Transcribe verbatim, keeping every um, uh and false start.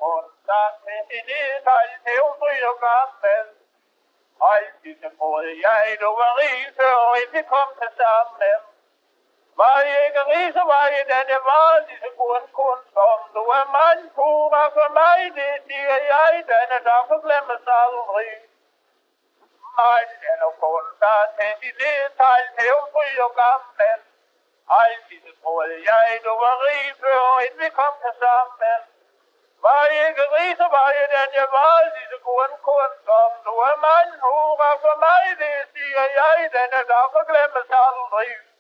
onsdag med en edhejl hævnfri og gammel. Altid så troede jeg, du var rig, før vi kom til sammen. Var jeg ikke rig, så var jeg den, jeg var, lige så kun kun som du er mand, pura for mig, det siger jeg, denne dag forglemmes aldrig. Men den er kun, der til din edhejl hævnfri og gammel. Altid så troede jeg, du var rig, før vi kom til sammen. Var jeg ikke rig, så var jeg den, jeg var, lige så kun kun som du er mand, hurra for mig, det siger jeg, denne dag forglemmes aldrig.